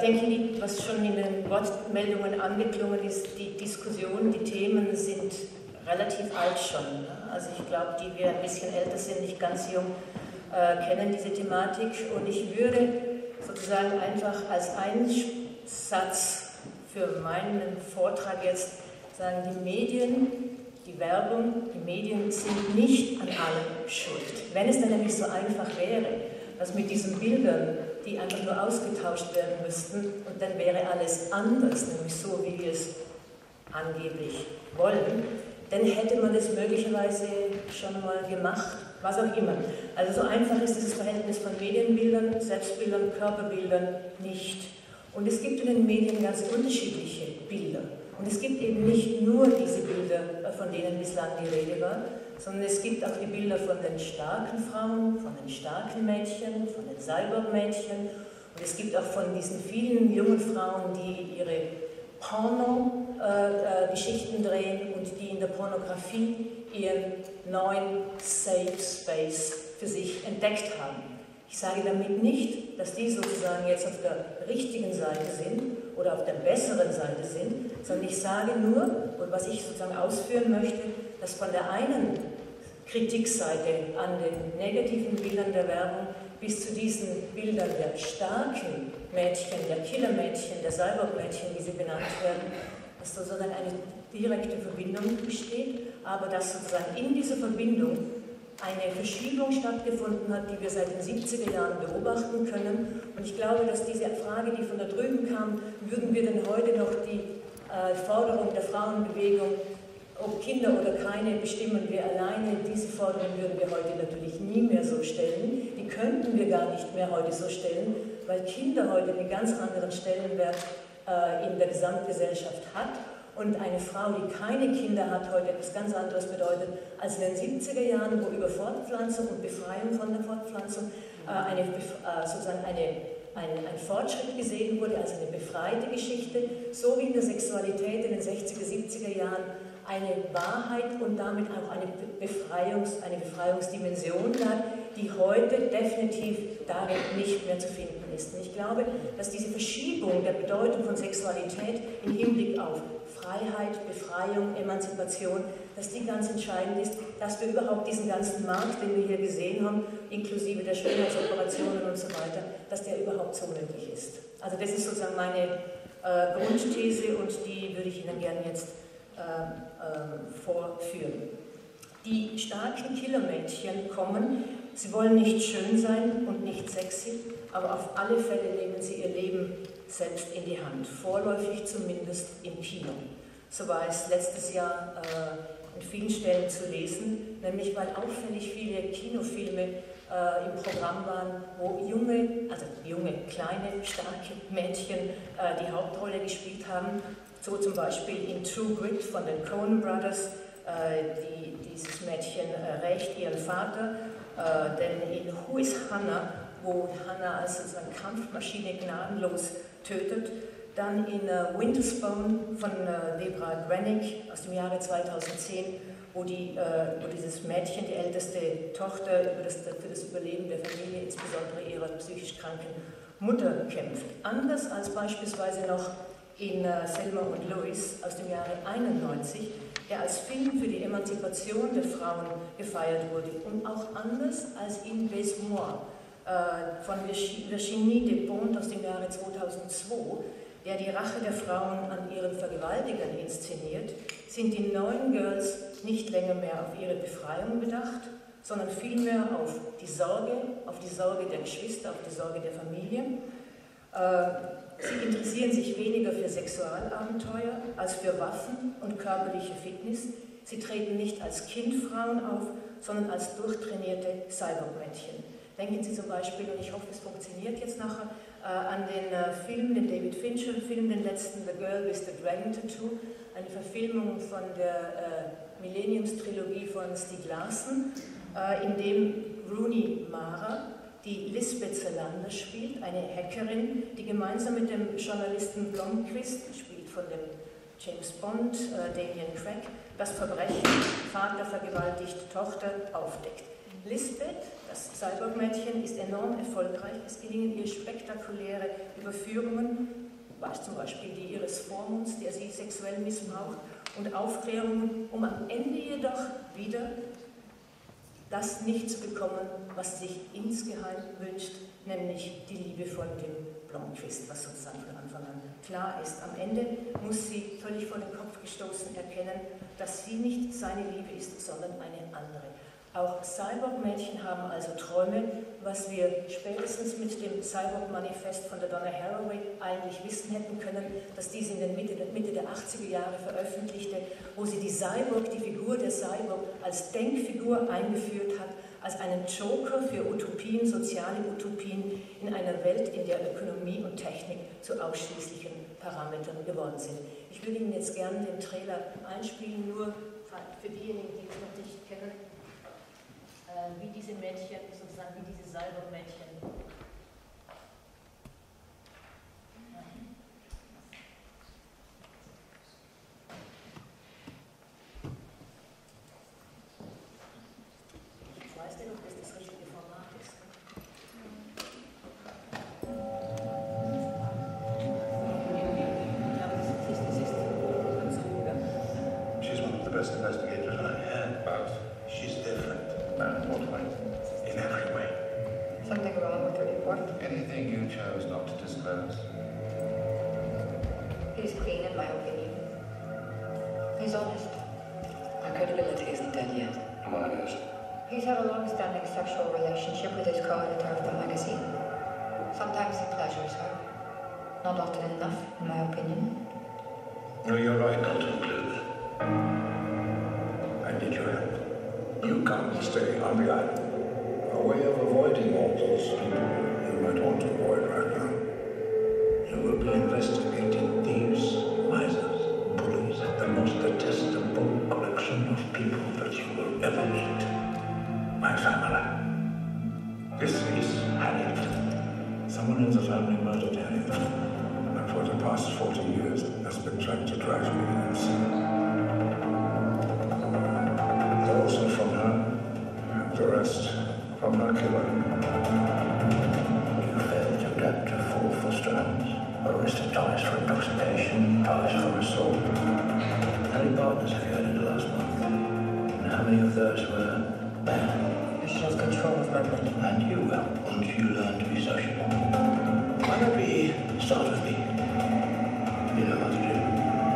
denke, was schon in den Wortmeldungen angeklungen ist, die Diskussion, die Themen sind relativ alt schon. Also ich glaube, die wir ein bisschen älter sind, nicht ganz jung, kennen diese Thematik. Und ich würde sozusagen einfach als Einsatz für meinen Vortrag jetzt sagen, die Medien, die Werbung, die Medien sind nicht an allem schuld. Wenn es dann nämlich so einfach wäre, dass mit diesen Bildern, die einfach nur ausgetauscht werden müssten, und dann wäre alles anders, nämlich so, wie wir es angeblich wollen, dann hätte man das möglicherweise schon mal gemacht, was auch immer. Also so einfach ist dieses Verhältnis von Medienbildern, Selbstbildern, Körperbildern nicht. Und es gibt in den Medien ganz unterschiedliche Bilder. Und es gibt eben nicht nur diese Bilder, von denen bislang die Rede war, sondern es gibt auch die Bilder von den starken Frauen, von den starken Mädchen, von den Cyborg-Mädchen. Und es gibt auch von diesen vielen jungen Frauen, die ihre Porno-Geschichten drehen und die in der Pornografie ihren neuen Safe Space für sich entdeckt haben. Ich sage damit nicht, dass die sozusagen jetzt auf der richtigen Seite sind oder auf der besseren Seite sind, sondern ich sage nur, und was ich sozusagen ausführen möchte, dass von der einen Kritikseite an den negativen Bildern der Werbung bis zu diesen Bildern der starken Mädchen, der Killermädchen, der Cyborg-Mädchen, wie sie benannt werden, dass sozusagen eine direkte Verbindung besteht, aber dass sozusagen in dieser Verbindung eine Verschiebung stattgefunden hat, die wir seit den 70er Jahren beobachten können. Und ich glaube, dass diese Frage, die von da drüben kam, würden wir denn heute noch die Forderung der Frauenbewegung, ob Kinder oder keine, bestimmen wir alleine, diese Forderung würden wir heute natürlich nie mehr so stellen. Die könnten wir gar nicht mehr heute so stellen, weil Kinder heute einen ganz anderen Stellenwert in der Gesamtgesellschaft hat. Und eine Frau, die keine Kinder hat, heute etwas ganz anderes bedeutet, als in den 70er Jahren, wo über Fortpflanzung und Befreiung von der Fortpflanzung sozusagen ein Fortschritt gesehen wurde, also eine befreite Geschichte, so wie in der Sexualität in den 60er, 70er Jahren eine Wahrheit und damit auch eine Befreiungsdimension lag, die heute definitiv darin nicht mehr zu finden ist. Und ich glaube, dass diese Verschiebung der Bedeutung von Sexualität im Hinblick auf Freiheit, Befreiung, Emanzipation, dass die ganz entscheidend ist, dass wir überhaupt diesen ganzen Markt, den wir hier gesehen haben, inklusive der Schönheitsoperationen und so weiter, dass der überhaupt so möglich ist. Also das ist sozusagen meine Grundthese und die würde ich Ihnen gerne jetzt vorführen. Die starken Killermädchen kommen, sie wollen nicht schön sein und nicht sexy, aber auf alle Fälle nehmen sie ihr Leben selbst in die Hand, vorläufig zumindest im Kino. So war es letztes Jahr in vielen Stellen zu lesen, nämlich weil auffällig viele Kinofilme im Programm waren, wo junge, kleine, starke Mädchen die Hauptrolle gespielt haben. So zum Beispiel in True Grit von den Coen Brothers, dieses Mädchen rächt ihren Vater, denn in Who is Hannah, wo Hannah als sozusagen Kampfmaschine gnadenlos tötet, dann in Wintersbone von Debra Granik aus dem Jahre 2010, wo dieses Mädchen, die älteste Tochter, für das Überleben der Familie, insbesondere ihrer psychisch kranken Mutter, kämpft. Anders als beispielsweise noch in Selma und Louis aus dem Jahre 91, der als Film für die Emanzipation der Frauen gefeiert wurde, und auch anders als in Baise-Moi von Virginie Despentes aus dem Jahre 2002, der die Rache der Frauen an ihren Vergewaltigern inszeniert, sind die neuen Girls nicht länger mehr auf ihre Befreiung bedacht, sondern vielmehr auf die Sorge der Geschwister, auf die Sorge der Familie. Sie interessieren sich weniger für Sexualabenteuer als für Waffen und körperliche Fitness. Sie treten nicht als Kindfrauen auf, sondern als durchtrainierte Cyborg-Mädchen. Denken Sie zum Beispiel, und ich hoffe, es funktioniert jetzt nachher, an den Film, den David Fincher-Film, den letzten, The Girl with the Dragon Tattoo, eine Verfilmung von der Millenniums-Trilogie von Stieg Larsson, in dem Rooney Mara die Lisbeth Salander spielt, eine Hackerin, die gemeinsam mit dem Journalisten Blomqvist, gespielt von dem James Bond, Daniel Craig, das Verbrechen Vater vergewaltigt Tochter aufdeckt. Lisbeth, das Cyborg-Mädchen, ist enorm erfolgreich. Es gelingen ihr spektakuläre Überführungen, zum Beispiel die ihres Vormunds, der sie sexuell missbraucht, und Aufklärungen, um am Ende jedoch wieder das nicht zu bekommen, was sie sich insgeheim wünscht, nämlich die Liebe von dem Blomqvist, was sozusagen von Anfang an klar ist. Am Ende muss sie völlig vor den Kopf gestoßen erkennen, dass sie nicht seine Liebe ist, sondern eine andere. Auch Cyborg-Mädchen haben also Träume, was wir spätestens mit dem Cyborg-Manifest von der Donna Haraway eigentlich wissen hätten können, dass dies in der Mitte der 80er Jahre veröffentlichte, wo sie die Cyborg, die Figur der Cyborg, als Denkfigur eingeführt hat, als einen Joker für Utopien, soziale Utopien in einer Welt, in der Ökonomie und Technik zu ausschließlichen Parametern geworden sind. Ich würde Ihnen jetzt gerne den Trailer einspielen, nur für diejenigen, die es noch nicht kennen, wie diese Mädchen, sozusagen wie diese Cyborg-Mädchen. Ich weiß nicht, ob das das richtige Format ist. She's one of the best investigators I had, but she's different. In what way? In every way. Something wrong with the report? Anything you chose not to disclose? He's clean, in my opinion. He's honest. Our credibility isn't dead yet. Mine is. He's had a long-standing sexual relationship with his co-editor of the magazine. Sometimes he pleasures her. Not often enough, in my opinion. No, you're right not to include that. I need your help. You can't stay on the island. A way of avoiding all those people you might want to avoid right now. You will be investigating thieves, misers, bullies, the most detestable collection of people that you will ever meet. My family. This is Harriet. Someone in the family murdered Harriet. And for the past 40 years has been trying to drive me insane. Also from her, and the rest from her killer. You failed your captor fall for strands, arrested twice for intoxication, twice for assault. How many partners have you had in the last month? And how many of those were bad? You should have control of my money. And you will, once you learn to be sociable. Why not start with me? You know what to do.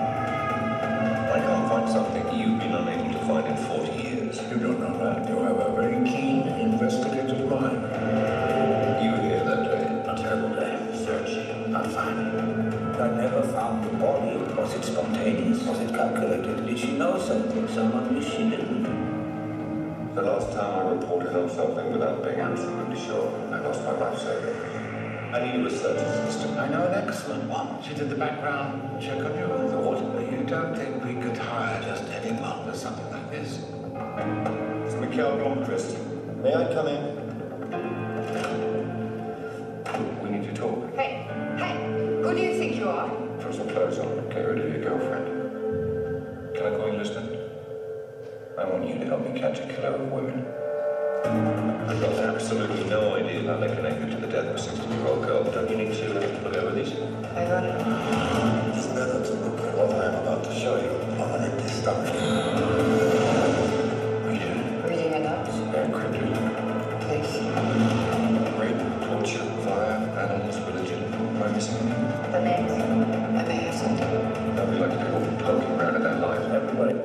I can't find something you've been unable to find in 40 years. You don't know that. You have a very keen, investigative mind. You were here that day. A terrible day. Searching, not finding. I never found the body. Was it spontaneous? Was it calculated? Did she know something? Someone knew she didn't. The last time I reported on something without being absolutely sure, I lost my lifesaver. I need a research assistant. I know an excellent one. She did the background check on you. I thought, you don't think we could hire just anyone for something like this? It's Mikhail Blomqvist. May I come in? We need to talk. Hey, who do you think you are? Put some clothes on. Get rid of your girlfriend. Can I call you Lisbeth? I want you to help me catch a killer of women. I've got absolutely no idea how they're connected to the death of a 16-year-old girl. Don't you need to look over these? I got it. It's better to look at what I am about to show you. I'm an empty stomach. Reading it out? Very quickly. Please. Rape, torture, fire, animals, religion. Am I missing anything? The names. I may have something. Don't be like people poking around in their lives. Everybody.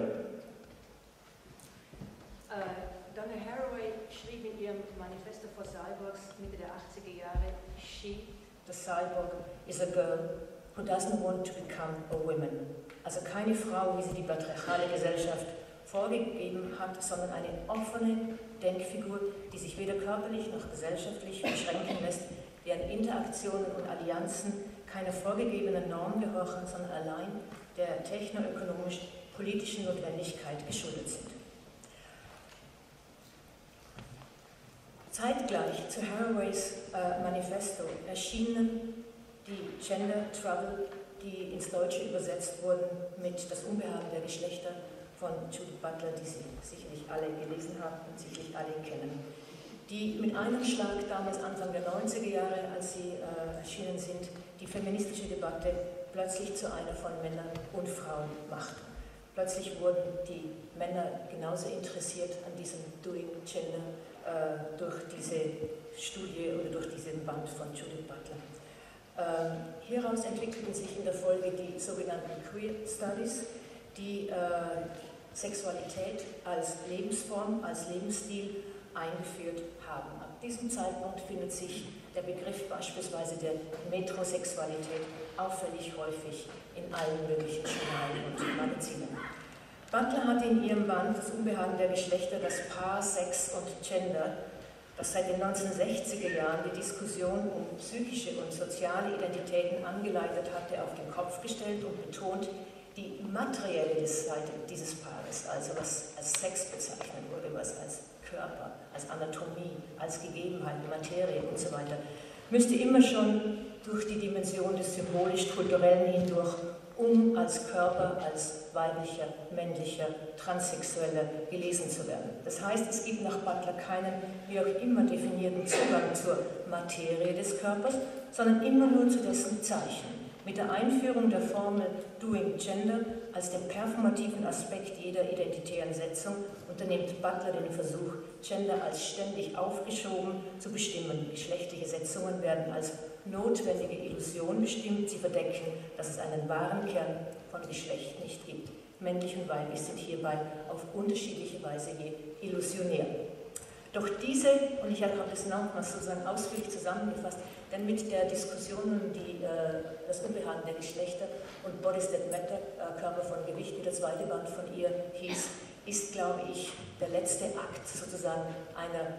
Donna Haraway schrieb in ihrem Manifesto for Cyborgs Mitte der 80er Jahre, she, the cyborg, is a girl who doesn't want to become a woman. Also keine Frau, wie sie die patriarchale Gesellschaft vorgegeben hat, sondern eine offene Denkfigur, die sich weder körperlich noch gesellschaftlich beschränken lässt, deren Interaktionen und Allianzen keiner vorgegebenen Norm gehorchen, sondern allein der technoökonomisch-politischen Notwendigkeit geschuldet sind. Zeitgleich zu Haraways Manifesto erschienen die Gender Trouble, die ins Deutsche übersetzt wurden mit Das Unbehagen der Geschlechter von Judith Butler, die Sie sicherlich alle gelesen haben und sicherlich alle kennen, die mit einem Schlag damals Anfang der 90er Jahre, als sie erschienen sind, die feministische Debatte plötzlich zu einer von Männern und Frauen macht. Plötzlich wurden die Männer genauso interessiert an diesem Doing Gender durch diese Studie oder durch diesen Band von Judith Butler. Hieraus entwickelten sich in der Folge die sogenannten Queer Studies, die Sexualität als Lebensform, als Lebensstil eingeführt haben. Ab diesem Zeitpunkt findet sich der Begriff beispielsweise der Metrosexualität auffällig häufig in allen möglichen Journalen und Magazinen. Butler hat in ihrem Band Das Unbehagen der Geschlechter, das Paar, Sex und Gender, das seit den 1960er Jahren die Diskussion um psychische und soziale Identitäten angeleitet hatte, auf den Kopf gestellt und betont, die materielle Seite dieses Paares, also was als Sex bezeichnet wurde, was als Körper, als Anatomie, als Gegebenheit, Materie und so weiter, müsste immer schon durch die Dimension des symbolisch-kulturellen hindurch, um als Körper, als weiblicher, männlicher, transsexueller gelesen zu werden. Das heißt, es gibt nach Butler keinen wie auch immer definierten Zugang zur Materie des Körpers, sondern immer nur zu dessen Zeichen. Mit der Einführung der Formel Doing Gender als dem performativen Aspekt jeder identitären Setzung unternimmt Butler den Versuch, Gender als ständig aufgeschoben zu bestimmen. Geschlechtliche Setzungen werden als notwendige Illusion bestimmt. Sie verdecken, dass es einen wahren Kern von Geschlecht nicht gibt. Männlich und weiblich sind hierbei auf unterschiedliche Weise je illusionär. Doch diese, und ich habe das nochmals sozusagen ausführlich zusammengefasst, denn mit der Diskussion um das Unbehagen der Geschlechter und Bodies That Matter, Körper von Gewicht, wie der zweite Band von ihr hieß, ist, glaube ich, der letzte Akt sozusagen einer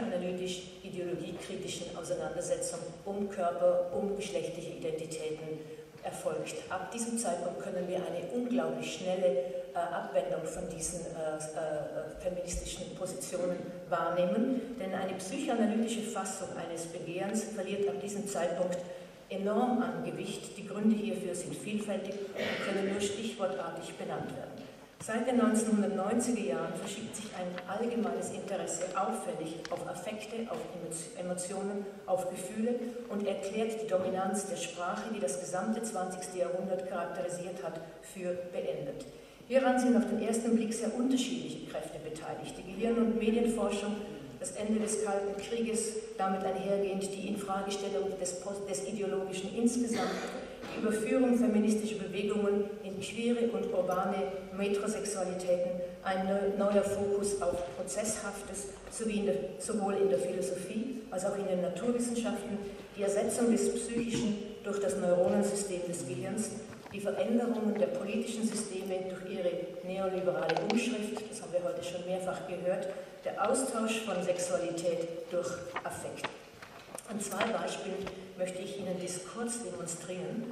psychoanalytisch-ideologiekritischen Auseinandersetzung um Körper, um geschlechtliche Identitäten erfolgt. Ab diesem Zeitpunkt können wir eine unglaublich schnelle Abwendung von diesen feministischen Positionen wahrnehmen, denn eine psychoanalytische Fassung eines Begehrens verliert ab diesem Zeitpunkt enorm an Gewicht. Die Gründe hierfür sind vielfältig und können nur stichwortartig benannt werden. Seit den 1990er Jahren verschiebt sich ein allgemeines Interesse auffällig auf Affekte, auf Emotionen, auf Gefühle und erklärt die Dominanz der Sprache, die das gesamte 20. Jahrhundert charakterisiert hat, für beendet. Hieran sind auf den ersten Blick sehr unterschiedliche Kräfte beteiligt. Die Gehirn- und Medienforschung, das Ende des Kalten Krieges, damit einhergehend die Infragestellung des Ideologischen insgesamt, die Überführung feministischer Bewegungen in queere und urbane Metrosexualitäten, ein neuer Fokus auf Prozesshaftes sowohl in der Philosophie als auch in den Naturwissenschaften, die Ersetzung des Psychischen durch das Neuronensystem des Gehirns, die Veränderungen der politischen Systeme durch ihre neoliberale Umschrift, das haben wir heute schon mehrfach gehört, der Austausch von Sexualität durch Affekt. An zwei Beispielen möchte ich Ihnen dies kurz demonstrieren.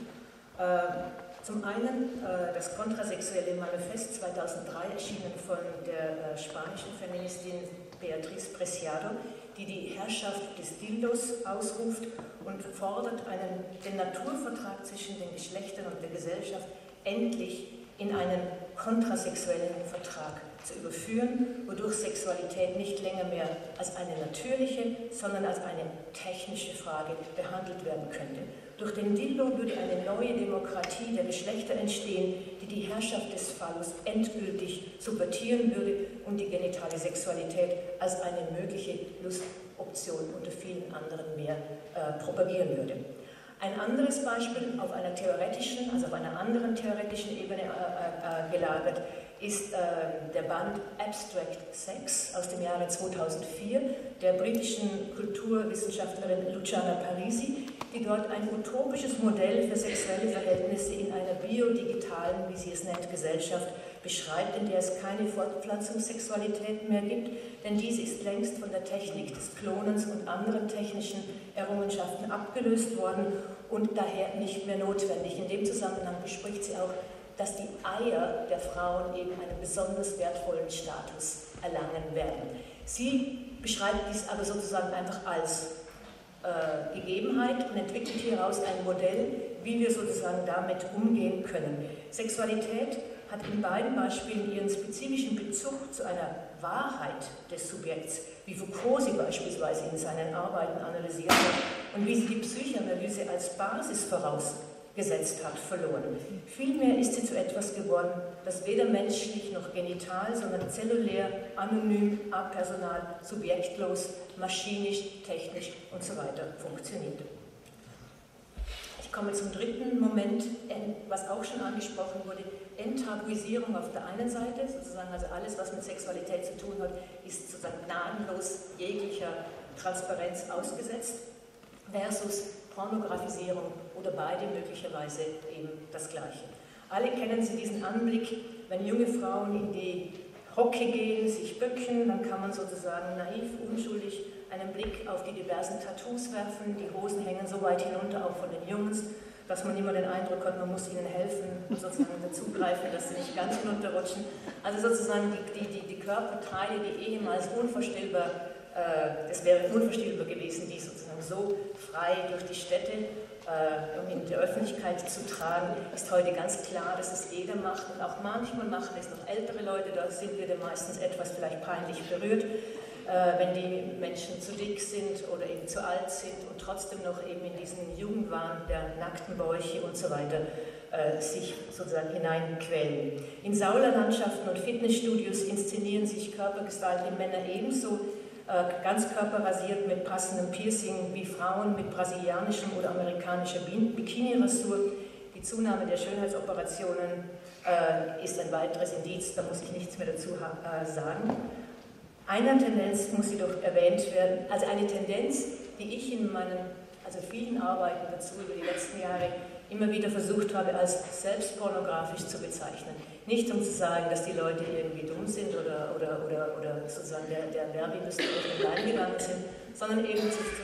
Zum einen das Kontrasexuelle Manifest 2003, erschienen von der spanischen Feministin Beatriz Preciado, die die Herrschaft des Dildos ausruft und fordert, den Naturvertrag zwischen den Geschlechtern und der Gesellschaft endlich in einen kontrasexuellen Vertrag zu überführen, wodurch Sexualität nicht länger mehr als eine natürliche, sondern als eine technische Frage behandelt werden könnte. Durch den Dildo würde eine neue Demokratie der Geschlechter entstehen, die die Herrschaft des Phallus endgültig subvertieren würde und die genitale Sexualität als eine mögliche Lustoption unter vielen anderen mehr propagieren würde. Ein anderes Beispiel auf einer theoretischen, also auf einer anderen theoretischen Ebene gelagert, ist der Band Abstract Sex aus dem Jahre 2004 der britischen Kulturwissenschaftlerin Luciana Parisi, die dort ein utopisches Modell für sexuelle Verhältnisse in einer biodigitalen, wie sie es nennt, Gesellschaft beschreibt, in der es keine Fortpflanzungssexualität mehr gibt, denn diese ist längst von der Technik des Klonens und anderen technischen Errungenschaften abgelöst worden und daher nicht mehr notwendig. In dem Zusammenhang bespricht sie auch, dass die Eier der Frauen eben einen besonders wertvollen Status erlangen werden. Sie beschreibt dies aber sozusagen einfach als Gegebenheit und entwickelt hieraus ein Modell, wie wir sozusagen damit umgehen können. Sexualität hat in beiden Beispielen ihren spezifischen Bezug zu einer Wahrheit des Subjekts, wie Foucault sie beispielsweise in seinen Arbeiten analysiert hat und wie sie die Psychoanalyse als Basis vorausgesetzt hat, verloren. Vielmehr ist sie zu etwas geworden, das weder menschlich noch genital, sondern zellulär, anonym, apersonal, subjektlos, maschinisch, technisch und so weiter funktioniert. Ich komme zum dritten Moment, was auch schon angesprochen wurde, Enttabuisierung auf der einen Seite, sozusagen also alles, was mit Sexualität zu tun hat, ist sozusagen gnadenlos jeglicher Transparenz ausgesetzt, versus Pornografisierung oder beide möglicherweise eben das Gleiche. Alle kennen Sie diesen Anblick, wenn junge Frauen in die Hocke gehen, sich bücken, dann kann man sozusagen naiv, unschuldig einen Blick auf die diversen Tattoos werfen, die Hosen hängen so weit hinunter, auch von den Jungs, dass man immer den Eindruck hat, man muss ihnen helfen und sozusagen dazugreifen, dass sie nicht ganz hinunterrutschen. Also sozusagen die Körperteile, die ehemals unvorstellbar, es wäre unvorstellbar gewesen, die sozusagen so frei durch die Städte und in der Öffentlichkeit zu tragen, ist heute ganz klar, dass es jeder macht und auch manchmal machen es noch ältere Leute, da sind wir dann meistens etwas vielleicht peinlich berührt, wenn die Menschen zu dick sind oder eben zu alt sind und trotzdem noch eben in diesen Jugendwahn der nackten Bäuche und so weiter sich sozusagen hineinquälen. In Saulerlandschaften und Fitnessstudios inszenieren sich körpergestaltete Männer ebenso ganzkörperrasiert mit passendem Piercing wie Frauen mit brasilianischem oder amerikanischer Bikini-Rasur. Die Zunahme der Schönheitsoperationen ist ein weiteres Indiz, da muss ich nichts mehr dazu sagen. Eine Tendenz muss jedoch erwähnt werden, also eine Tendenz, die ich in meinen vielen Arbeiten dazu über die letzten Jahre immer wieder versucht habe, als selbstpornografisch zu bezeichnen. Nicht um zu sagen, dass die Leute irgendwie dumm sind oder sozusagen der Werbeindustrie auf den Bein gegangen sind, sondern eben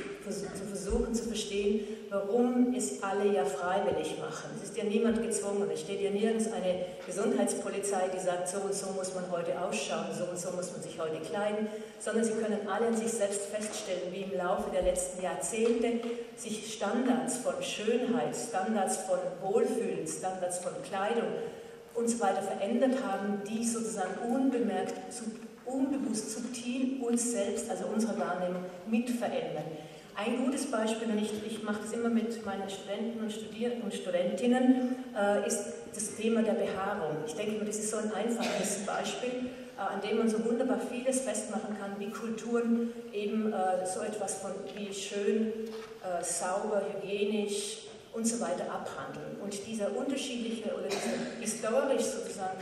zu versuchen zu verstehen, warum es alle ja freiwillig machen. Es ist ja niemand gezwungen, es steht ja nirgends eine Gesundheitspolizei, die sagt, so und so muss man heute ausschauen, so und so muss man sich heute kleiden, sondern sie können alle an sich selbst feststellen, wie im Laufe der letzten Jahrzehnte sich Standards von Schönheit, Standards von Wohlfühlen, Standards von Kleidung und so weiter verändert haben, die sozusagen unbemerkt, unbewusst, subtil uns selbst, also unsere Wahrnehmung, mit verändern. Ein gutes Beispiel, und ich mache das immer mit meinen Studenten und Studentinnen, ist das Thema der Behaarung. Ich denke, das ist so ein einfaches Beispiel, an dem man so wunderbar vieles festmachen kann, wie Kulturen eben so etwas von wie schön, sauber, hygienisch und so weiter abhandeln. Und dieser unterschiedliche oder dieser historisch sozusagen,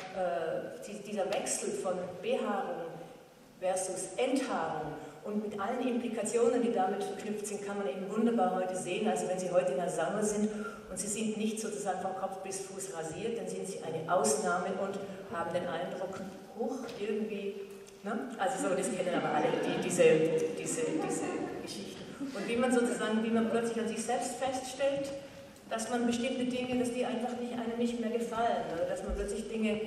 dieser Wechsel von Behaarung versus Enthaarung und mit allen Implikationen, die damit verknüpft sind, kann man eben wunderbar heute sehen. Also wenn Sie heute in der Sauna sind und Sie sind nicht sozusagen von Kopf bis Fuß rasiert, dann sind Sie eine Ausnahme und haben den Eindruck, huch, irgendwie, ne? Also so, das kennen aber alle, diese Geschichten. Und wie man sozusagen, wie man plötzlich an sich selbst feststellt, dass man bestimmte Dinge, dass die einfach einem nicht mehr gefallen, oder dass man plötzlich Dinge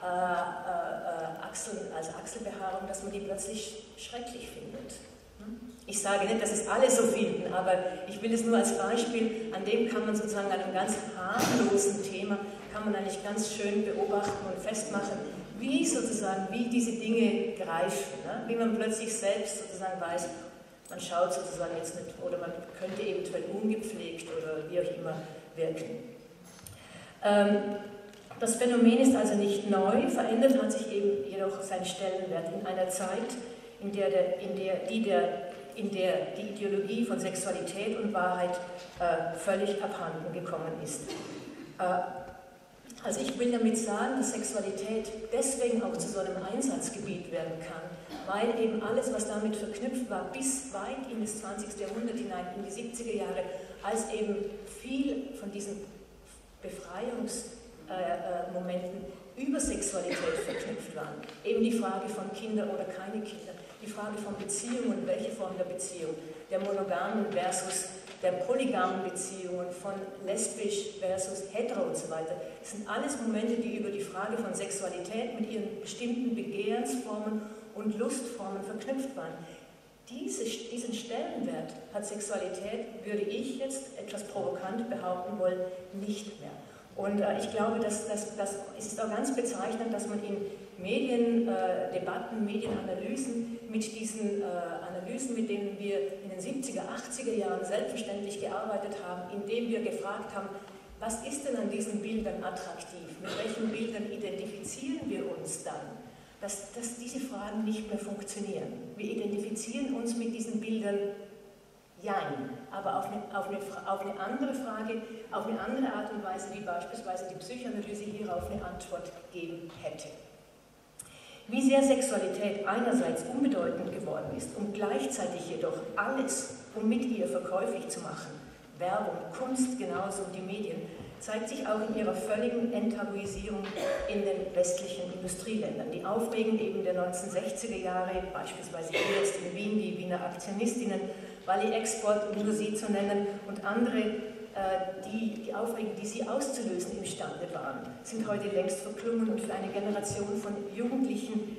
als Achselbehaarung, dass man die plötzlich schrecklich findet. Ich sage nicht, dass es alle so finden, aber ich will es nur als Beispiel, an dem kann man sozusagen an einem ganz harmlosen Thema, kann man eigentlich ganz schön beobachten und festmachen, wie diese Dinge greifen, ne? Wie man plötzlich selbst sozusagen weiß, man schaut sozusagen jetzt nicht, oder man könnte eventuell ungepflegt oder wie auch immer wirken. Das Phänomen ist also nicht neu, verändert hat sich eben jedoch sein Stellenwert in einer Zeit, in der die Ideologie von Sexualität und Wahrheit völlig abhanden gekommen ist. Also ich will damit sagen, dass Sexualität deswegen auch zu so einem Einsatzgebiet werden kann, weil eben alles, was damit verknüpft war, bis weit in das 20. Jahrhundert hinein, in die 70er Jahre, als eben viel von diesen Befreiungsmomenten über Sexualität verknüpft waren. Eben die Frage von Kinder oder keine Kinder, die Frage von Beziehungen, welche Form der Beziehung, der monogamen versus der polygamen Beziehungen, von lesbisch versus hetero und so weiter. Das sind alles Momente, die über die Frage von Sexualität mit ihren bestimmten Begehrsformen und Lustformen verknüpft waren. Diesen Stellenwert hat Sexualität, würde ich jetzt etwas provokant behaupten wollen, nicht mehr. Und ich glaube, es ist auch ganz bezeichnend, dass man in Mediendebatten, Medienanalysen mit diesen Analysen, mit denen wir in den 70er, 80er Jahren selbstverständlich gearbeitet haben, indem wir gefragt haben, was ist denn an diesen Bildern attraktiv? Mit welchen Bildern identifizieren wir uns dann? Dass diese Fragen nicht mehr funktionieren. Wir identifizieren uns mit diesen Bildern, jein, aber auf eine andere Frage, auf eine andere Art und Weise, wie beispielsweise die Psychoanalyse hierauf eine Antwort geben hätte. Wie sehr Sexualität einerseits unbedeutend geworden ist und gleichzeitig jedoch alles, um mit ihr verkäuflich zu machen, Werbung, Kunst genauso und die Medien, zeigt sich auch in ihrer völligen Enttabuisierung in den westlichen Industrieländern. Die Aufregung eben der 1960er Jahre, beispielsweise hier jetzt in Wien, die Wiener Aktionistinnen, Wally Export, um nur sie zu nennen, und andere, die Aufregung, die sie auszulösen imstande waren, sind heute längst verklungen und für eine Generation von Jugendlichen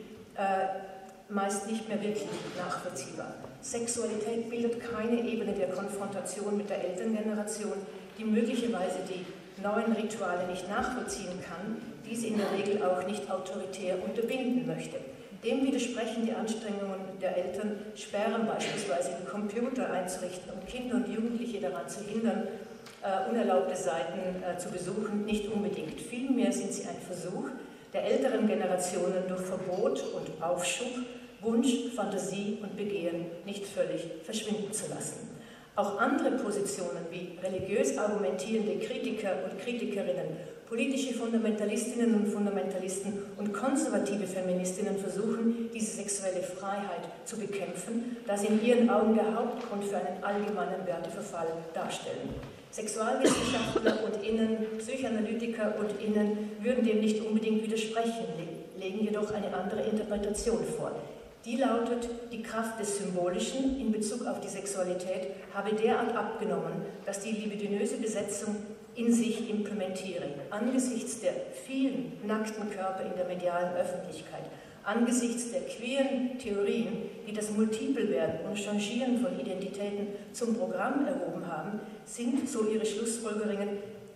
meist nicht mehr wirklich nachvollziehbar. Sexualität bildet keine Ebene der Konfrontation mit der Elterngeneration, die möglicherweise die neuen Rituale nicht nachvollziehen kann, diese in der Regel auch nicht autoritär unterbinden möchte. Dem widersprechen die Anstrengungen der Eltern, Sperren beispielsweise den Computer einzurichten und Kinder und Jugendliche daran zu hindern, unerlaubte Seiten zu besuchen, nicht unbedingt. Vielmehr sind sie ein Versuch der älteren Generationen durch Verbot und Aufschub, Wunsch, Fantasie und Begehren nicht völlig verschwinden zu lassen. Auch andere Positionen wie religiös argumentierende Kritiker und Kritikerinnen, politische Fundamentalistinnen und Fundamentalisten und konservative Feministinnen versuchen, diese sexuelle Freiheit zu bekämpfen, da sie in ihren Augen der Hauptgrund für einen allgemeinen Werteverfall darstellen. Sexualwissenschaftler und Innen, Psychoanalytiker und Innen würden dem nicht unbedingt widersprechen, legen jedoch eine andere Interpretation vor. Die lautet, die Kraft des Symbolischen in Bezug auf die Sexualität habe derart abgenommen, dass die libidinöse Besetzung in sich implementiere, angesichts der vielen nackten Körper in der medialen Öffentlichkeit, angesichts der queeren Theorien, die das Multiplewerden und Changieren von Identitäten zum Programm erhoben haben, sind so ihre Schlussfolgerung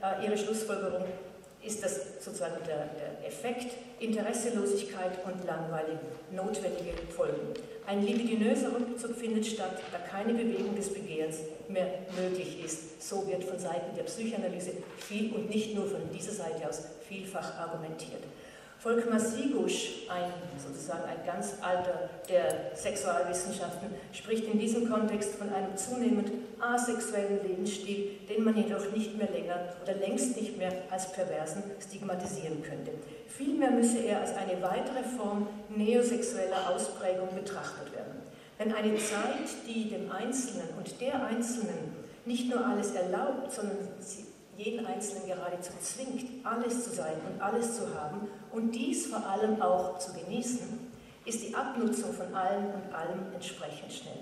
ist das sozusagen der Effekt, Interesselosigkeit und langweilige, notwendige Folgen. Ein libidinöser Rückzug findet statt, da keine Bewegung des Begehrens mehr möglich ist. So wird von Seiten der Psychoanalyse viel und nicht nur von dieser Seite aus vielfach argumentiert. Volkmar Sigusch, sozusagen ein ganz alter der Sexualwissenschaften, spricht in diesem Kontext von einem zunehmend asexuellen Lebensstil, den man jedoch nicht mehr länger oder längst nicht mehr als perversen stigmatisieren könnte. Vielmehr müsse er als eine weitere Form neosexueller Ausprägung betrachtet werden. Denn eine Zeit, die dem Einzelnen und der Einzelnen nicht nur alles erlaubt, sondern jeden Einzelnen geradezu zwingt, alles zu sein und alles zu haben und dies vor allem auch zu genießen, ist die Abnutzung von allem und allem entsprechend schnell.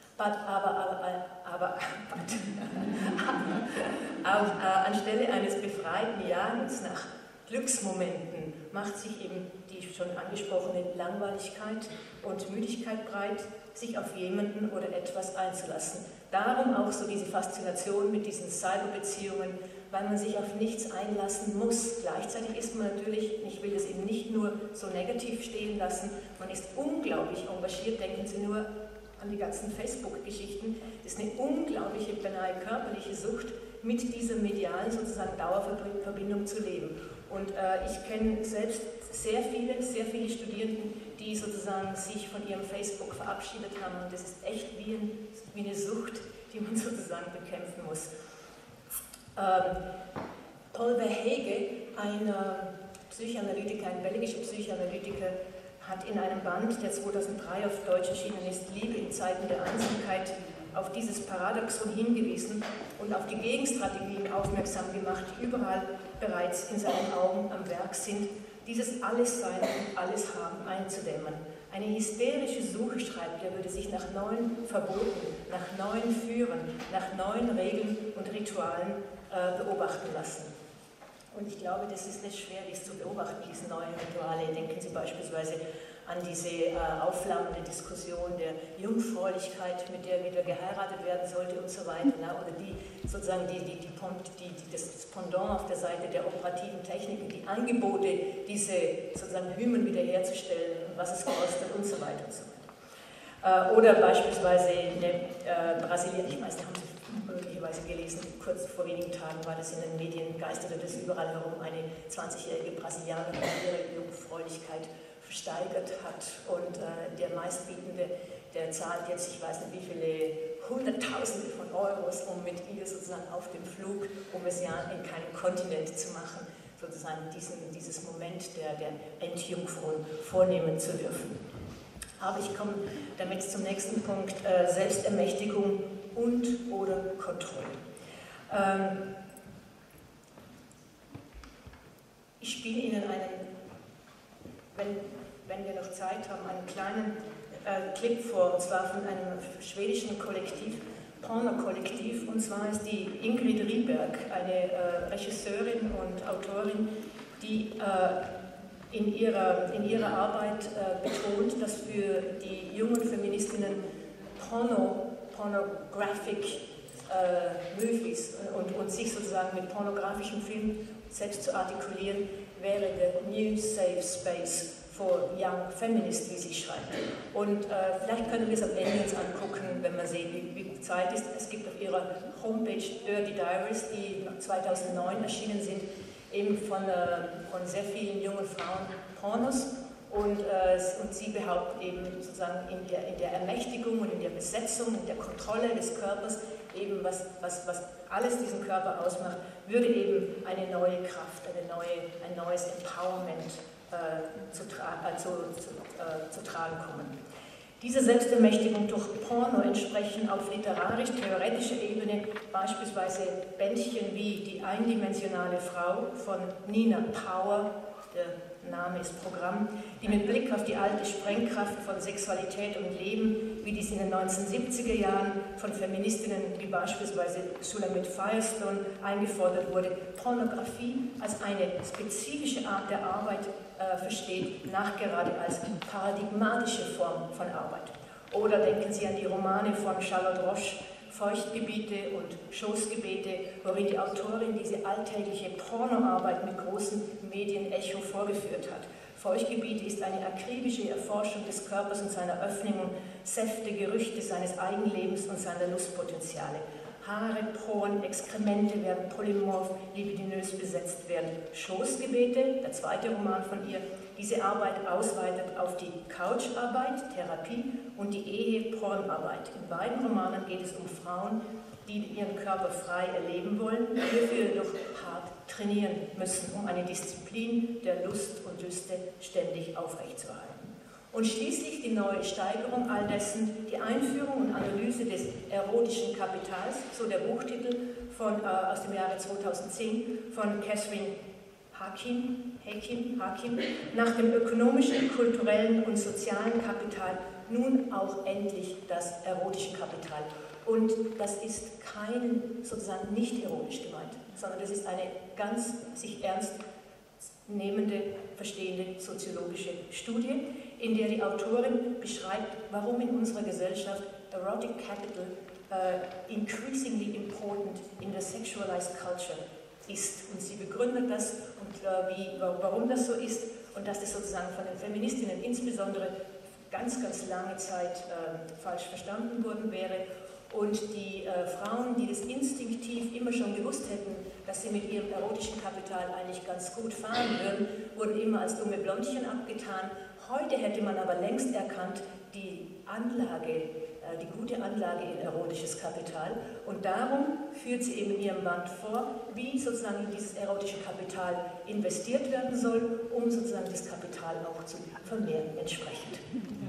Anstelle eines befreiten Jagens nach Glücksmomenten macht sich eben die schon angesprochene Langweiligkeit und Müdigkeit breit, sich auf jemanden oder etwas einzulassen. Darum auch so diese Faszination mit diesen Cyberbeziehungen, weil man sich auf nichts einlassen muss. Gleichzeitig ist man natürlich, ich will es eben nicht nur so negativ stehen lassen, man ist unglaublich engagiert, denken Sie nur an die ganzen Facebook-Geschichten, das ist eine unglaubliche, beinahe körperliche Sucht, mit dieser medialen sozusagen Dauerverbindung zu leben. Und ich kenne selbst sehr viele Studierenden, die sozusagen sich von ihrem Facebook verabschiedet haben und das ist echt wie eine Sucht, die man sozusagen bekämpfen muss. Paul Verhege, ein Psychoanalytiker, ein belgischer Psychoanalytiker, hat in einem Band, der 2003 auf Deutsch erschienen ist, Liebe in Zeiten der Einsamkeit, auf dieses Paradoxon hingewiesen und auf die Gegenstrategien aufmerksam gemacht, die überall bereits in seinen Augen am Werk sind, dieses Allessein und Alleshaben einzudämmen. Eine hysterische Suche, schreibt er, würde sich nach neuen Verboten, nach neuen Führen, nach neuen Regeln und Ritualen beobachten lassen. Und ich glaube, das ist nicht schwer, dies zu beobachten, diese neuen Rituale. Denken Sie beispielsweise an diese aufflammende Diskussion der Jungfräulichkeit, mit der wieder geheiratet werden sollte und so weiter. Ne? Oder die sozusagen das Pendant auf der Seite der operativen Techniken, die Angebote, diese sozusagen Hymen wiederherzustellen und was es kostet und so weiter und so weiter. Oder beispielsweise in Brasilien, ich weiß, da haben Sie möglicherweise gelesen, kurz vor wenigen Tagen war das in den Medien, geisterte das überall herum, eine 20-jährige Brasilianerin, die ihre Jungfräulichkeit versteigert hat und der Meistbietende, der zahlt jetzt, ich weiß nicht wie viele Hunderttausende von Euros, um mit ihr sozusagen auf dem Flug, um es ja in keinem Kontinent zu machen, sozusagen dieses Moment der Entjungfrung vornehmen zu dürfen. Aber ich komme damit zum nächsten Punkt, Selbstermächtigung und oder Kontrolle. Ich spiele Ihnen wenn wir noch Zeit haben, einen kleinen Clip vor, und zwar von einem schwedischen Kollektiv, Porno-Kollektiv, und zwar ist die Ingrid Rieberg, eine Regisseurin und Autorin, die in ihrer Arbeit betont, dass für die jungen Feministinnen Pornographic Movies und sich sozusagen mit pornografischen Filmen selbst zu artikulieren, wäre the new safe space for young feminists, wie sie schreibt. Und vielleicht können wir es am Ende uns angucken, wenn man sieht, wie Zeit ist. Es gibt auf ihrer Homepage Dirty Diaries, die 2009 erschienen sind, eben von sehr vielen jungen Frauen Pornos. Und sie behauptet eben sozusagen in der Ermächtigung und in der Besetzung, in der Kontrolle des Körpers, eben was alles diesen Körper ausmacht, würde eben eine neue Kraft, ein neues Empowerment zu tragen kommen. Diese Selbstermächtigung durch Porno entsprechen auf literarisch-theoretischer Ebene beispielsweise Bändchen wie Die eindimensionale Frau von Nina Power, der Name ist Programm, die mit Blick auf die alte Sprengkraft von Sexualität und Leben, wie dies in den 1970er Jahren von Feministinnen wie beispielsweise Shulamit Firestone eingefordert wurde, Pornografie als eine spezifische Art der Arbeit versteht, nachgerade als paradigmatische Form von Arbeit. Oder denken Sie an die Romane von Charlotte Roche, Feuchtgebiete und Schoßgebete, worin die Autorin diese alltägliche Pornoarbeit mit großem Medienecho vorgeführt hat. Feuchtgebiete ist eine akribische Erforschung des Körpers und seiner Öffnungen, Säfte, Gerüchte seines Eigenlebens und seiner Lustpotenziale. Haare, Poren, Exkremente werden polymorph, libidinös besetzt werden. Schoßgebete, der zweite Roman von ihr, diese Arbeit ausweitet auf die Coucharbeit, Therapie und die Ehe-Pornarbeit. In beiden Romanen geht es um Frauen, die ihren Körper frei erleben wollen, hierfür jedoch hart trainieren müssen, um eine Disziplin der Lust und Lüste ständig aufrechtzuerhalten. Und schließlich die neue Steigerung all dessen, die Einführung und Analyse des erotischen Kapitals, so der Buchtitel aus dem Jahre 2010 von Catherine Hakim, nach dem ökonomischen, kulturellen und sozialen Kapital nun auch endlich das erotische Kapital. Und das ist sozusagen nicht ironisch gemeint, sondern das ist eine ganz sich ernst nehmende, verstehende soziologische Studie, in der die Autorin beschreibt, warum in unserer Gesellschaft erotic capital increasingly important in the sexualized culture ist. Und sie begründet das und warum das so ist und dass das sozusagen von den Feministinnen insbesondere ganz, ganz lange Zeit falsch verstanden worden wäre. Und die Frauen, die das instinktiv immer schon gewusst hätten, dass sie mit ihrem erotischen Kapital eigentlich ganz gut fahren würden, wurden immer als dumme Blondchen abgetan. Heute hätte man aber längst erkannt, die gute Anlage in erotisches Kapital. Und darum führt sie eben in ihrem Band vor, wie sozusagen in dieses erotische Kapital investiert werden soll, um sozusagen das Kapital auch zu vermehren entsprechend.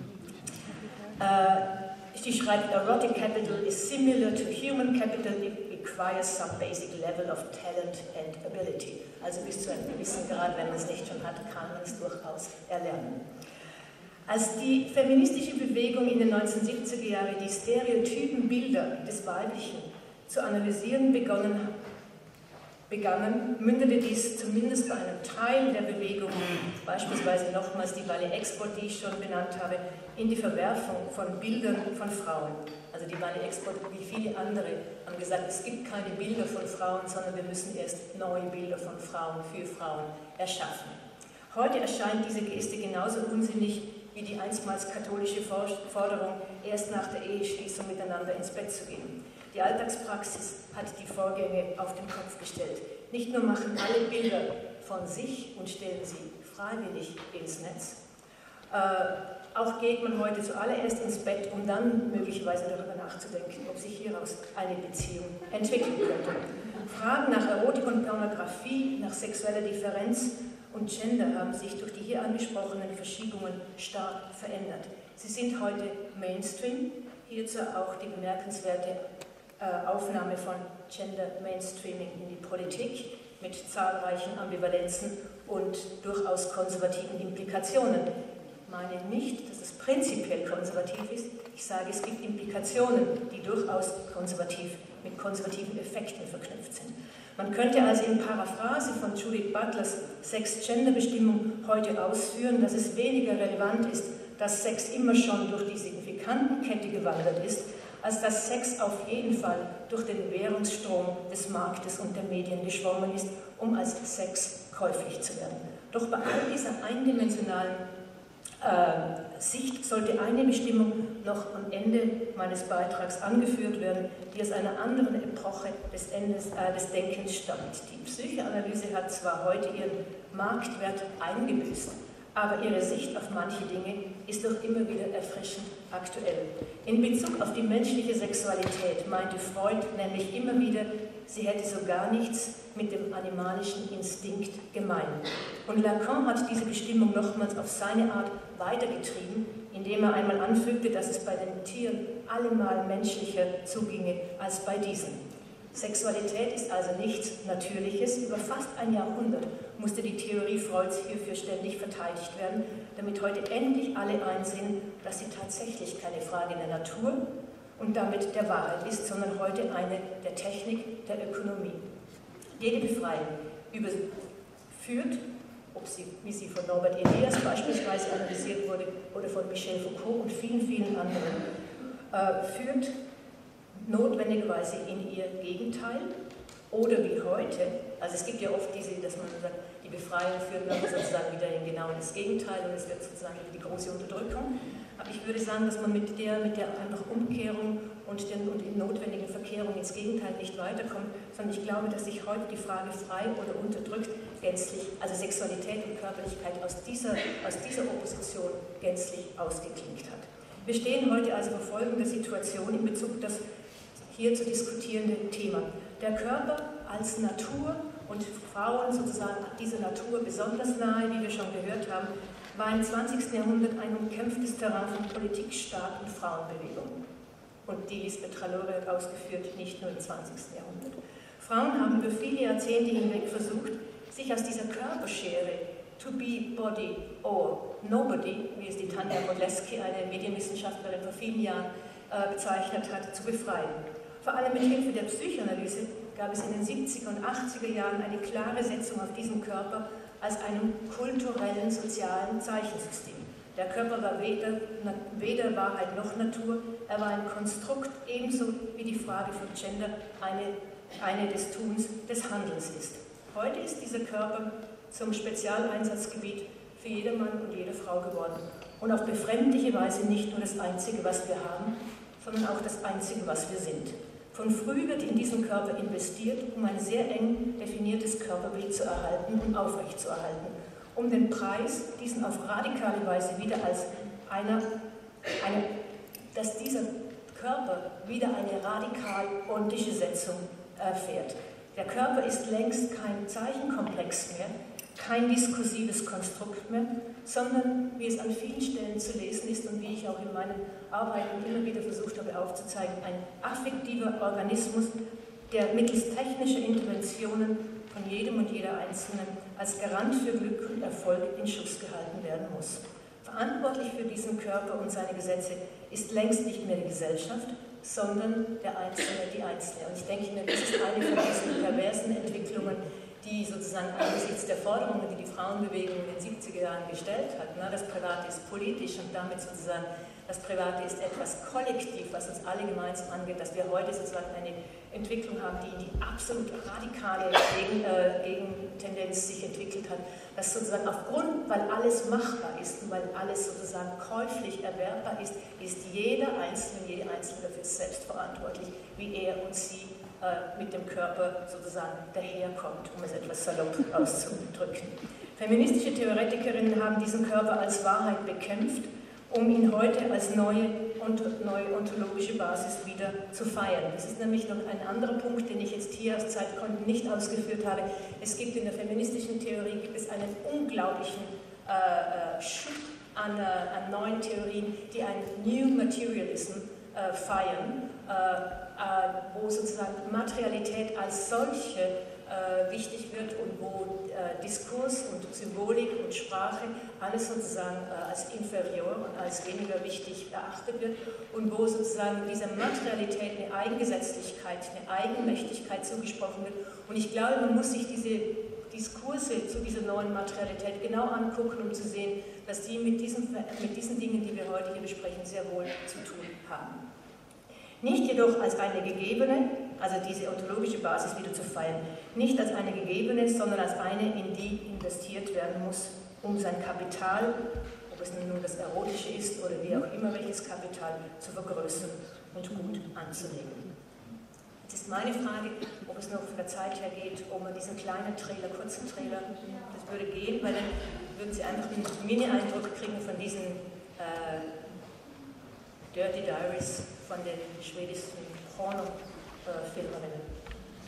Sie schreibt, erotic capital is similar to human capital, it requires some basic level of talent and ability. Also bis zu einem gewissen Grad, wenn man es nicht schon hat, kann man es durchaus erlernen. Als die feministische Bewegung in den 1970er Jahren die stereotypen Bilder des Weiblichen zu analysieren begonnen begangen, mündete dies zumindest bei einem Teil der Bewegung, beispielsweise nochmals die Valley Export, die ich schon benannt habe, in die Verwerfung von Bildern von Frauen. Also die Valley Export, wie viele andere, haben gesagt, es gibt keine Bilder von Frauen, sondern wir müssen erst neue Bilder von Frauen für Frauen erschaffen. Heute erscheint diese Geste genauso unsinnig wie die einstmals katholische Forderung, erst nach der Eheschließung miteinander ins Bett zu gehen. Die Alltagspraxis hat die Vorgänge auf den Kopf gestellt. Nicht nur machen alle Bilder von sich und stellen sie freiwillig ins Netz, auch geht man heute zuallererst ins Bett, um dann möglicherweise darüber nachzudenken, ob sich hieraus eine Beziehung entwickeln könnte. Fragen nach Erotik und Pornografie, nach sexueller Differenz und Gender haben sich durch die hier angesprochenen Verschiebungen stark verändert. Sie sind heute Mainstream, hierzu auch die bemerkenswerte Aufnahme von Gender Mainstreaming in die Politik mit zahlreichen Ambivalenzen und durchaus konservativen Implikationen. Ich meine nicht, dass es prinzipiell konservativ ist, ich sage, es gibt Implikationen, die durchaus mit konservativen Effekten verknüpft sind. Man könnte also in Paraphrase von Judith Butlers Sex-Gender-Bestimmung heute ausführen, dass es weniger relevant ist, dass Sex immer schon durch die Signifikantenkette gewandert ist, als dass Sex auf jeden Fall durch den Währungsstrom des Marktes und der Medien geschwommen ist, um als Sex käuflich zu werden. Doch bei all dieser eindimensionalen Sicht sollte eine Bestimmung noch am Ende meines Beitrags angeführt werden, die aus einer anderen Epoche des Denkens stammt. Die Psychoanalyse hat zwar heute ihren Marktwert eingebüßt, aber ihre Sicht auf manche Dinge ist doch immer wieder erfrischend aktuell. In Bezug auf die menschliche Sexualität meinte Freud nämlich immer wieder, sie hätte so gar nichts mit dem animalischen Instinkt gemein. Und Lacan hat diese Bestimmung nochmals auf seine Art weitergetrieben, indem er einmal anfügte, dass es bei den Tieren allemal menschlicher zuginge als bei diesen. Sexualität ist also nichts Natürliches. Über fast ein Jahrhundert musste die Theorie Freuds hierfür ständig verteidigt werden, damit heute endlich alle einsehen, dass sie tatsächlich keine Frage der Natur und damit der Wahrheit ist, sondern heute eine der Technik, der Ökonomie. Jede Befreiung führt, ob sie, wie sie von Norbert Elias beispielsweise analysiert wurde, oder von Michel Foucault und vielen, vielen anderen, führt notwendigerweise in ihr Gegenteil oder wie heute, also es gibt ja oft diese, dass man sagt, die Befreiung führt dann sozusagen wieder in genau das Gegenteil und es wird sozusagen die große Unterdrückung. Aber ich würde sagen, dass man mit der einfach Umkehrung und den notwendigen Verkehrungen ins Gegenteil nicht weiterkommt, sondern ich glaube, dass sich heute die Frage frei oder unterdrückt gänzlich, also Sexualität und Körperlichkeit aus dieser Opposition gänzlich ausgeklinkt hat. Wir stehen heute also vor folgender Situation in Bezug auf das hier zu diskutierende Thema. Der Körper als Natur und Frauen sozusagen dieser Natur besonders nahe, wie wir schon gehört haben, war im 20. Jahrhundert ein umkämpftes Terrain von Politik, Staat und Frauenbewegung. Und die Lisbeth Tralore hat ausgeführt, nicht nur im 20. Jahrhundert. Frauen haben über viele Jahrzehnte hinweg versucht, sich aus dieser Körperschere to be body or nobody, wie es die Tanja Modleski, eine Medienwissenschaftlerin vor vielen Jahren bezeichnet hat, zu befreien. Vor allem mit Hilfe der Psychoanalyse gab es in den 70er und 80er Jahren eine klare Setzung auf diesen Körper als einem kulturellen, sozialen Zeichensystem. Der Körper war weder Wahrheit noch Natur, er war ein Konstrukt, ebenso wie die Frage von Gender eine des Tuns, des Handelns ist. Heute ist dieser Körper zum Spezialeinsatzgebiet für jedermann und jede Frau geworden und auf befremdliche Weise nicht nur das Einzige, was wir haben, sondern auch das Einzige, was wir sind. Von früh wird in diesen Körper investiert, um ein sehr eng definiertes Körperbild zu erhalten und aufrechtzuerhalten, um den Preis, diesen auf radikale Weise wieder als dass dieser Körper wieder eine radikal ordentliche Setzung erfährt. Der Körper ist längst kein Zeichenkomplex mehr, kein diskursives Konstrukt mehr, sondern, wie es an vielen Stellen zu lesen ist und wie ich auch in meinen Arbeiten immer wieder versucht habe aufzuzeigen, ein affektiver Organismus, der mittels technischer Interventionen von jedem und jeder Einzelnen als Garant für Glück und Erfolg in Schuss gehalten werden muss. Verantwortlich für diesen Körper und seine Gesetze ist längst nicht mehr die Gesellschaft, sondern der Einzelne, die Einzelne. Und ich denke, das ist eine von diesen perversen Entwicklungen, die sozusagen angesichts der Forderungen, die die Frauenbewegung in den 70er Jahren gestellt hat, das Private ist politisch und damit sozusagen das Private ist etwas kollektiv, was uns alle gemeinsam angeht, dass wir heute sozusagen eine Entwicklung haben, die in die absolut radikale Gegentendenz sich entwickelt hat, dass sozusagen aufgrund, weil alles machbar ist und weil alles sozusagen käuflich erwerbbar ist, ist jeder Einzelne, jede Einzelne dafür selbst verantwortlich, wie er und sie mit dem Körper sozusagen daherkommt, um es etwas salopp auszudrücken. Feministische Theoretikerinnen haben diesen Körper als Wahrheit bekämpft, um ihn heute als neue ontologische Basis wieder zu feiern. Das ist nämlich noch ein anderer Punkt, den ich jetzt hier aus Zeitgründen nicht ausgeführt habe. Es gibt in der feministischen Theorie einen unglaublichen Schub an neuen Theorien, die einen New Materialism feiern, wo sozusagen Materialität als solche wichtig wird und wo Diskurs und Symbolik und Sprache alles sozusagen als inferior und als weniger wichtig erachtet wird und wo sozusagen dieser Materialität eine Eigengesetzlichkeit, eine Eigenmächtigkeit zugesprochen wird. Und ich glaube, man muss sich diese Diskurse zu dieser neuen Materialität genau angucken, um zu sehen, dass die mit diesen Dingen, die wir heute hier besprechen, sehr wohl zu tun haben. Nicht jedoch als eine gegebene, also diese ontologische Basis wieder zu feiern, nicht als eine gegebene, sondern als eine, in die investiert werden muss, um sein Kapital, ob es nun das Erotische ist oder wie auch immer welches Kapital, zu vergrößern und gut anzulegen. Jetzt ist meine Frage, ob es noch von der Zeit her geht, ob man diesen kleinen Trailer, kurzen Trailer, das würde gehen, weil dann würden Sie einfach einen Mini-Eindruck kriegen von diesen Dirty Diaries von den schwedischen Pornofilmerinnen.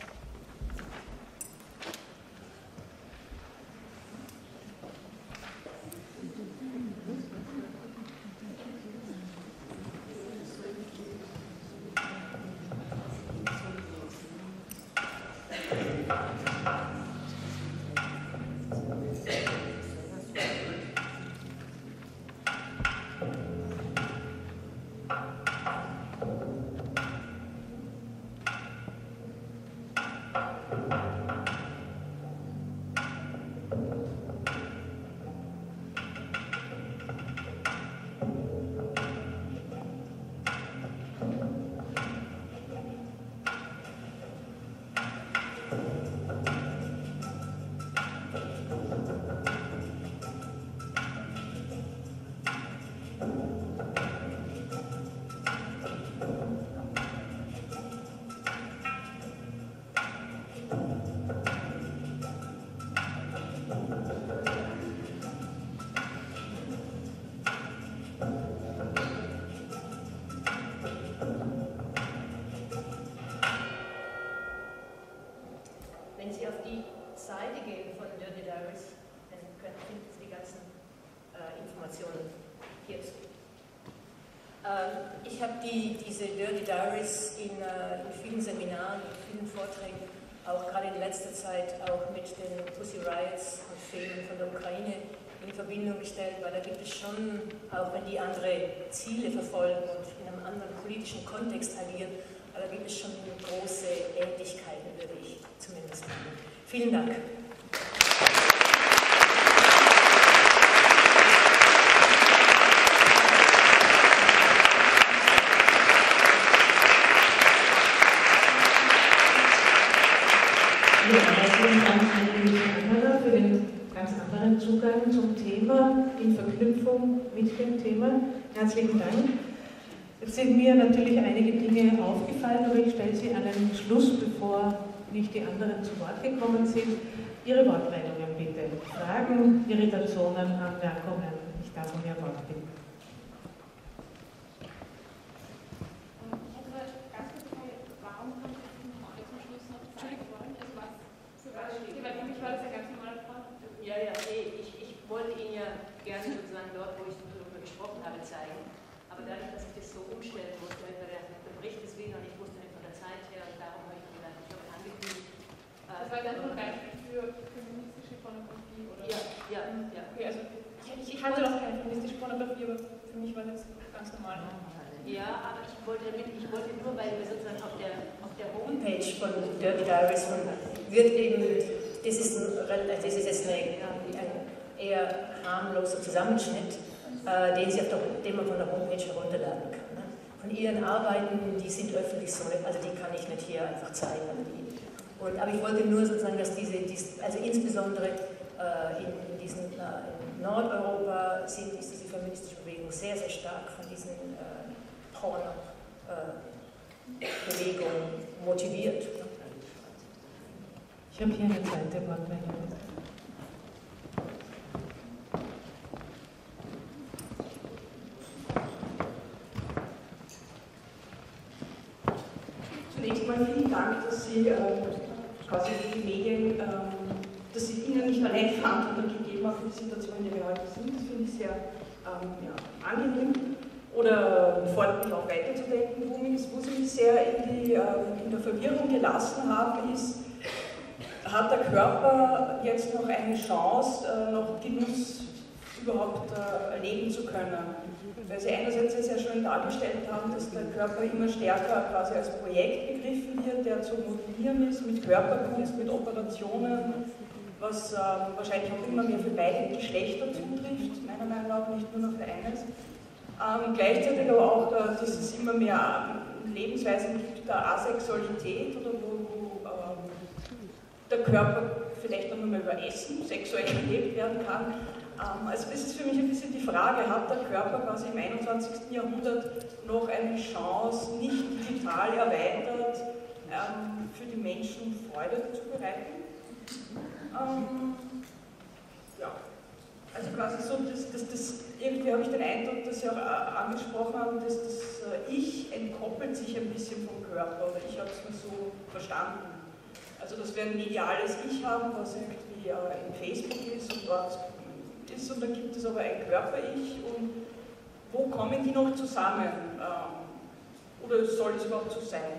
Wenn Sie auf die Seite gehen von Dirty Diaries, dann finden Sie die ganzen Informationen hierzu. Ich habe diese Dirty Diaries in vielen Seminaren, in vielen Vorträgen, auch gerade in letzter Zeit auch mit den Pussy Riots und Filmen von der Ukraine in Verbindung gestellt, weil da gibt es schon, auch wenn die andere Ziele verfolgen und in einem anderen politischen Kontext agieren, aber da gibt es schon große Ähnlichkeiten, würde ich zumindest sagen. Vielen Dank. Herzlichen Dank an Anna für den ganz anderen Zugang zum Thema in Verknüpfung mit dem Thema. Herzlichen Dank. Jetzt sind mir natürlich einige Dinge aufgefallen, aber ich stelle sie an den Schluss, bevor nicht die anderen zu Wort gekommen sind. Ihre Wortmeldungen bitte. Fragen, Irritationen, Anmerkungen. Ich darf um Ihr Wort bitten. Ich wollte Ihnen ja gerne sozusagen dort, wo ich darüber gesprochen habe, zeigen. Aber dadurch, dass ich das so umstellen musste, weil der Bericht ist wieder und ich wusste nicht von der Zeit her und darum habe ich dann gesagt, ich habe angekündigt. Das war dann ein Beispiel für feministische Pornografie, oder? Ja. Okay, also ich hatte noch keine feministische Pornografie, aber für mich war das ganz normal. Ja, aber ich wollte nur, weil wir sozusagen auf der Homepage von Dirty Diaries wird eben, das ist jetzt ein eher harmloser Zusammenschnitt, den man von der Homepage herunterladen kann. Ne? Von ihren Arbeiten, die sind öffentlich so, also die kann ich nicht hier einfach zeigen. Aber ich wollte nur sozusagen, dass also insbesondere in Nordeuropa ist diese feministische Bewegung sehr, sehr stark von diesen Porno-Bewegungen motiviert. Ich habe hier eine zweite Wortmeldung. Zunächst mal vielen Dank, dass Sie quasi die Medien, dass Sie ihnen nicht allein Verantwortung gegeben haben für die Situation, in der wir heute sind. Das finde ich sehr angenehm. Oder fordert mich auch weiterzudenken. Wo Sie mich sehr in der Verwirrung gelassen haben, ist, hat der Körper jetzt noch eine Chance, noch Genuss überhaupt erleben zu können? Weil Sie einerseits sehr schön dargestellt haben, dass der Körper immer stärker quasi als Projekt begriffen wird, der zu modellieren ist, mit Körperkunst, mit Operationen, was wahrscheinlich auch immer mehr für beide Geschlechter zutrifft, meiner Meinung nach nicht nur noch für eines. Gleichzeitig aber auch, dass es immer mehr Lebensweisen gibt der Asexualität oder wo der Körper vielleicht noch einmal über Essen sexuell gelebt werden kann. Also das ist für mich ein bisschen die Frage, hat der Körper quasi im 21. Jahrhundert noch eine Chance, nicht digital erweitert, für die Menschen Freude zu bereiten? Ja. Also quasi so, irgendwie habe ich den Eindruck, dass Sie auch angesprochen haben, dass das Ich entkoppelt sich ein bisschen vom Körper, oder ich habe es mir so verstanden. Also dass wir ein mediales Ich haben, was irgendwie in Facebook ist und dort ist, und dann gibt es aber ein Körper-Ich, und wo kommen die noch zusammen? Oder soll es überhaupt so sein?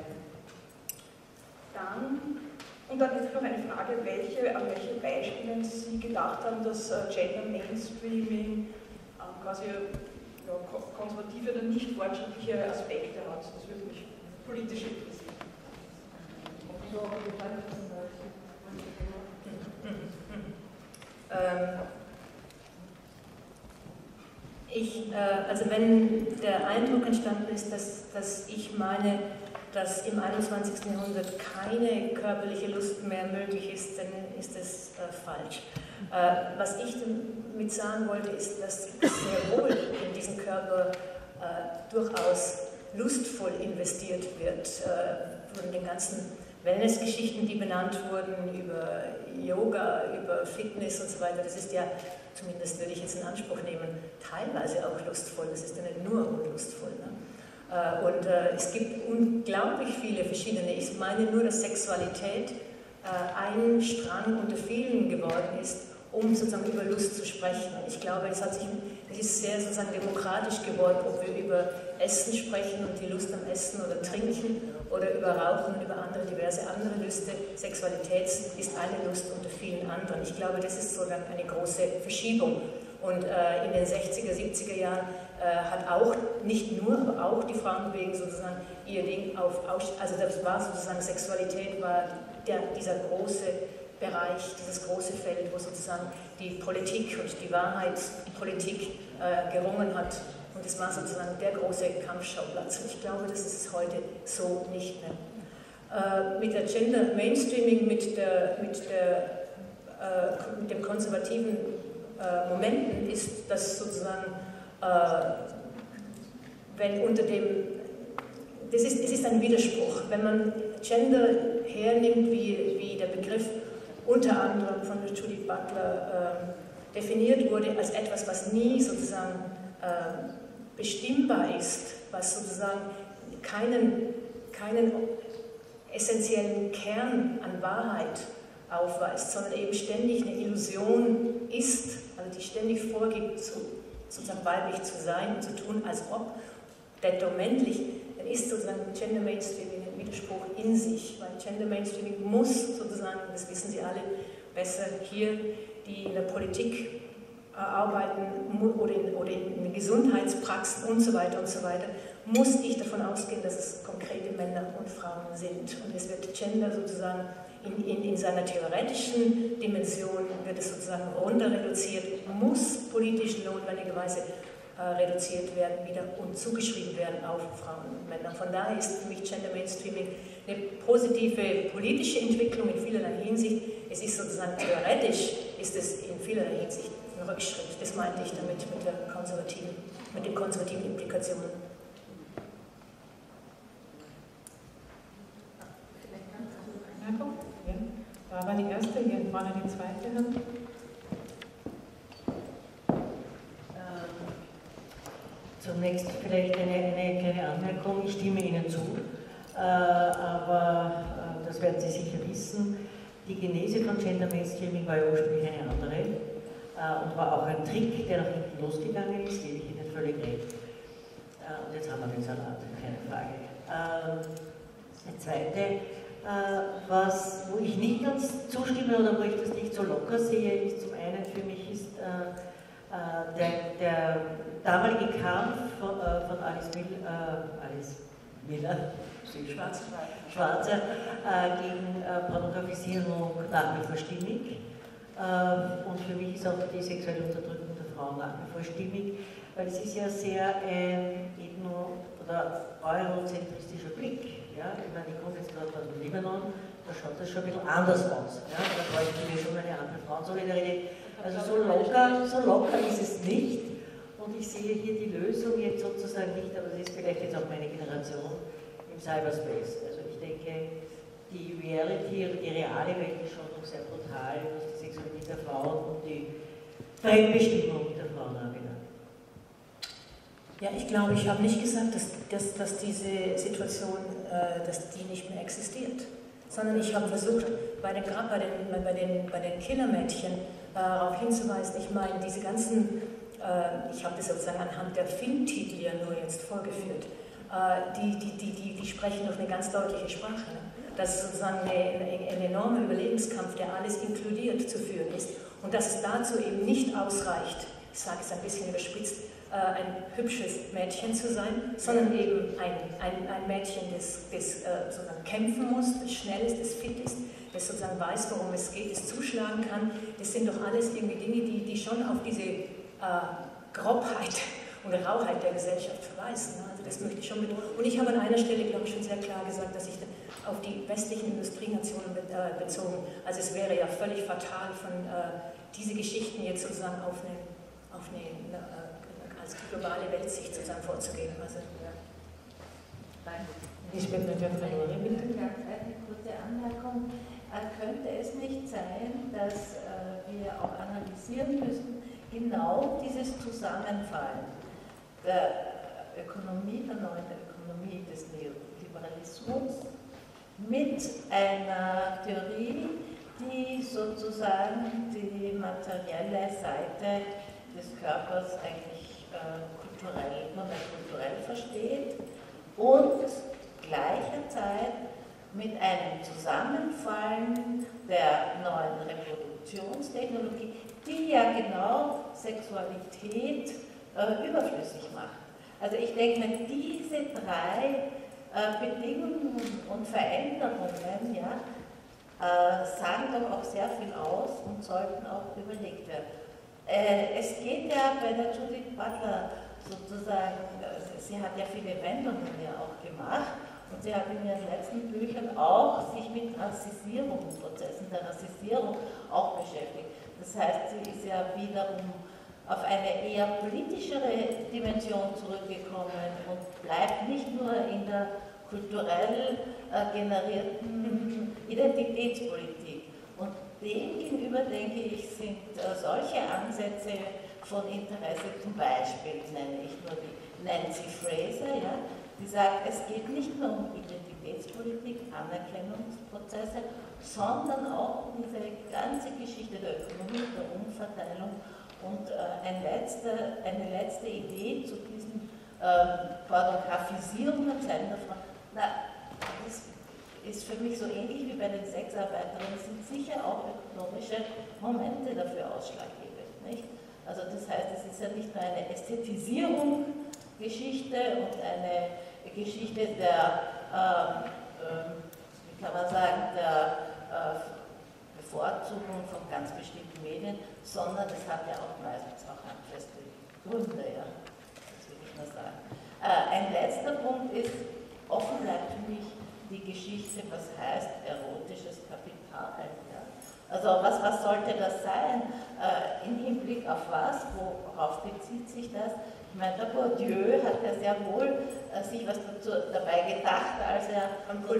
Und dann ist noch eine Frage, an welche Beispiele Sie gedacht haben, dass Gender Mainstreaming quasi konservative oder nicht fortschrittliche Aspekte hat. Das würde mich politisch interessieren. Also wenn der Eindruck entstanden ist, dass ich meine, dass im 21. Jahrhundert keine körperliche Lust mehr möglich ist, dann ist das falsch. Was ich damit sagen wollte, ist, dass sehr wohl in diesen Körper durchaus lustvoll investiert wird, von den ganzen Wellness-Geschichten, die benannt wurden, über Yoga, über Fitness und so weiter. Das ist ja, zumindest würde ich jetzt in Anspruch nehmen, teilweise auch lustvoll, das ist ja nicht nur unlustvoll. Ne? Und es gibt unglaublich viele verschiedene. Ich meine nur, dass Sexualität ein Strang unter vielen geworden ist, um sozusagen über Lust zu sprechen. Ich glaube, es ist sehr sozusagen demokratisch geworden, ob wir über Essen sprechen und die Lust am Essen oder Trinken oder über Rauchen und über diverse andere Lüste. Sexualität ist eine Lust unter vielen anderen. Ich glaube, das ist sozusagen eine große Verschiebung. Und in den 60er, 70er Jahren hat auch, nicht nur, aber auch die Frauenbewegung sozusagen ihr Ding also das war sozusagen, Sexualität war dieser große Bereich, dieses große Feld, wo sozusagen die Politik und die Wahrheitspolitik gerungen hat. Und es war sozusagen der große Kampfschauplatz. Und ich glaube, das ist es heute so nicht mehr. Mit der Gender Mainstreaming, mit dem konservativen Momenten ist das sozusagen, es ist ein Widerspruch. Wenn man Gender hernimmt, wie der Begriff unter anderem von Judith Butler definiert wurde, als etwas, was nie sozusagen bestimmbar ist, was sozusagen keinen essentiellen Kern an Wahrheit aufweist, sondern eben ständig eine Illusion ist, also die ständig vorgibt, sozusagen weiblich zu sein und zu tun, als ob männlich, dann ist sozusagen Gender Mainstreaming ein Widerspruch in sich, weil Gender Mainstreaming muss sozusagen, das wissen Sie alle besser hier, die in der Politik arbeiten oder in Gesundheitspraxen und so weiter, muss ich davon ausgehen, dass es konkrete Männer und Frauen sind. Und es wird Gender sozusagen in seiner theoretischen Dimension, wird es sozusagen runter reduziert, muss politisch notwendigerweise reduziert werden wieder und zugeschrieben werden auf Frauen und Männer. Von daher ist für mich Gender Mainstreaming eine positive politische Entwicklung in vielerlei Hinsicht. Es ist sozusagen theoretisch, ist es in vielerlei Hinsicht ein Rückschritt. Das meinte ich damit mit den konservativen Implikationen. Ja, da war die erste, hier vorne die zweite Hand. Zunächst vielleicht eine kleine Anmerkung, ich stimme Ihnen zu, aber das werden Sie sicher wissen, die Genese von Gender Mainstreaming war ja ursprünglich eine andere und war auch ein Trick, der nach hinten losgegangen ist, gebe ich Ihnen völlig recht. Und jetzt haben wir den Salat, keine Frage. Das zweite, wo ich nicht ganz zustimme oder wo ich das nicht so locker sehe, ist zum einen für mich ist der damalige Kampf von Alice Miller, Schwarzer, gegen Pornografisierung nach wie vor stimmig. Und für mich ist auch die sexuelle Unterdrückung der Frauen nach wie vor stimmig, weil es ist ja sehr ein ethno- oder eurozentristischer Blick. Ja? Ich meine, ich komme jetzt gerade aus dem Libanon, da schaut das schon ein bisschen anders aus. Ja? Da bräuchten wir schon eine andere Frauensolidarität. Also so locker ist es nicht. Und ich sehe hier die Lösung jetzt sozusagen nicht, aber das ist vielleicht jetzt auch meine Generation im Cyberspace. Also ich denke, die Reality oder die reale Welt ist schon noch sehr brutal, was die Sexualität der Frauen und die Fremdbestimmung der Frauen anbelangt. Ja, ich glaube, ich habe nicht gesagt, dass diese Situation, dass die nicht mehr existiert, sondern ich habe versucht, gerade bei den Killermädchen darauf hinzuweisen. Ich meine, diese ganzen, ich habe das sozusagen anhand der Filmtitel ja nur jetzt vorgeführt, die sprechen auf eine ganz deutliche Sprache. Dass es sozusagen ein enormer Überlebenskampf, der alles inkludiert, zu führen ist. Und dass es dazu eben nicht ausreicht, ich sage es ein bisschen überspitzt, ein hübsches Mädchen zu sein, sondern eben ein Mädchen, das sozusagen kämpfen muss, das schnell ist, das fit ist, das sozusagen weiß, worum es geht, das zuschlagen kann. Das sind doch alles irgendwie Dinge, die schon auf diese Grobheit und Rauheit der Gesellschaft verweisen. Also das möchte ich schon betonen. Und ich habe an einer Stelle, glaube ich, schon sehr klar gesagt, dass ich auf die westlichen Industrienationen bezogen, also es wäre ja völlig fatal, von diese Geschichten jetzt sozusagen auf eine als globale Weltsicht sozusagen vorzugehen. Also, ja. Ich bin mit der Verlore, bitte. Eine kurze Anmerkung. Könnte es nicht sein, dass wir auch analysieren müssen, genau dieses Zusammenfallen der Ökonomie, der neuen Ökonomie des Neoliberalismus mit einer Theorie, die sozusagen die materielle Seite des Körpers eigentlich nur mehr kulturell versteht und gleicherzeit mit einem Zusammenfallen der neuen Reproduktionstechnologie, die ja genau Sexualität überflüssig macht. Also ich denke, diese drei Bedingungen und Veränderungen sagen doch auch sehr viel aus und sollten auch überlegt werden. Es geht ja bei der Judith Butler sozusagen, sie hat ja viele Wendungen ja auch gemacht und sie hat in ihren letzten Büchern auch sich mit Rassisierungsprozessen der Rassisierung auch beschäftigt. Das heißt, sie ist ja wiederum auf eine eher politischere Dimension zurückgekommen und bleibt nicht nur in der kulturell generierten Identitätspolitik. Und dem gegenüber, denke ich, sind solche Ansätze von Interesse, zum Beispiel nenne ich nur die Nancy Fraser, ja, die sagt, es geht nicht nur um Identitätspolitik, Anerkennungsprozesse, sondern auch um diese ganze Geschichte der Ökonomie, der Umverteilung und eine letzte Idee zu diesen Pornografisierungen seiner Frauen. Das ist für mich so ähnlich wie bei den Sexarbeiterinnen, sind sicher auch ökonomische Momente dafür ausschlaggebend. Nicht? Also das heißt, es ist ja nicht nur eine Ästhetisierung Geschichte und eine Geschichte der, wie kann man sagen, der Bevorzugung von ganz bestimmten Medien, sondern es hat ja auch meistens auch handfeste Gründe, ja, das will ich nur sagen. Ein letzter Punkt ist, offen bleibt für mich die Geschichte, was heißt erotisches Kapital. Ja? Also was sollte das sein? Im Hinblick auf was? Worauf bezieht sich das? Ich meine, der Bourdieu hat ja sehr wohl sich was dabei gedacht, als er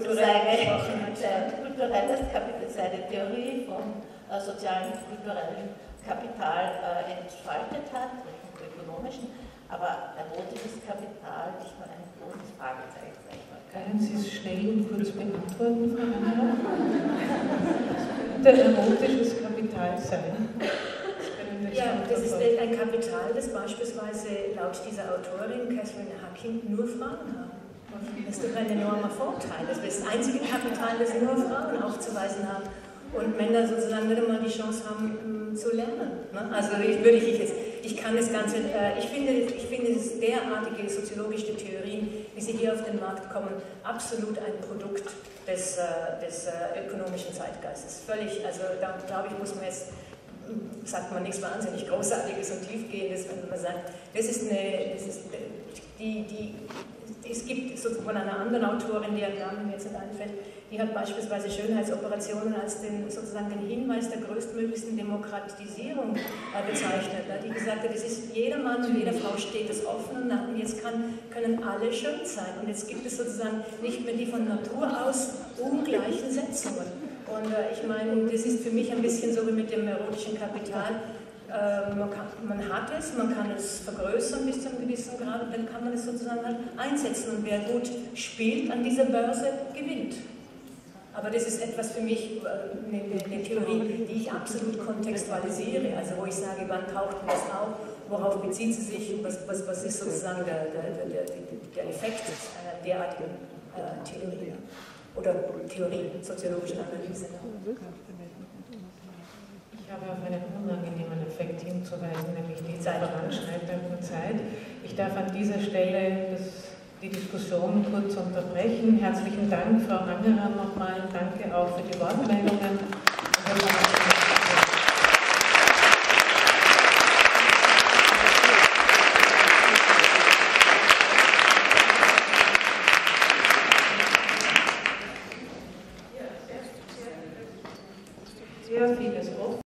seine Theorie vom sozialen und kulturellen Kapital entfaltet hat, und ökonomischen, aber erotisches Kapital ist nur ein großes Fragezeichen. Können Sie es schnell und kurz beantworten, Frau Anna? Der erotisches Kapital sein? Ja, das ist ein Kapital, das beispielsweise laut dieser Autorin Catherine Hacking nur Frauen haben. Das ist doch ein enormer Vorteil. Das ist das einzige Kapital, das nur Frauen aufzuweisen haben und Männer sozusagen nicht einmal die Chance haben zu lernen. Also ich kann das Ganze, ich finde es derartige soziologische Theorien, wie sie hier auf den Markt kommen, absolut ein Produkt des ökonomischen Zeitgeistes. Völlig, also da glaube ich, muss man jetzt, sagt man nichts wahnsinnig Großartiges und Tiefgehendes, wenn man sagt, es gibt von einer anderen Autorin, deren Namen mir jetzt nicht einfällt, die hat beispielsweise Schönheitsoperationen als sozusagen den Hinweis der größtmöglichsten Demokratisierung bezeichnet. Die gesagt hat, es ist jeder Mann und jede Frau steht es offen und jetzt können alle schön sein. Und jetzt gibt es sozusagen nicht mehr die von Natur aus ungleichen Setzungen. Und ich meine, das ist für mich ein bisschen so wie mit dem erotischen Kapital. Man hat es, man kann es vergrößern bis zu einem gewissen Grad und dann kann man es sozusagen halt einsetzen. Und wer gut spielt an dieser Börse, gewinnt. Aber das ist etwas für mich, eine Theorie, die ich absolut kontextualisiere. Also wo ich sage, wann taucht das auf, worauf bezieht sie sich, was ist sozusagen der Effekt einer derartigen Theorie oder Theorie soziologischer Analyse. Ich habe auf einen unangenehmen Effekt hinzuweisen, nämlich die voranschreitende Zeit. Ich darf an dieser Stelle die Diskussion kurz unterbrechen. Herzlichen Dank, Frau Angerer, nochmal. Danke auch für die Wortmeldungen. Sehr vieles offen.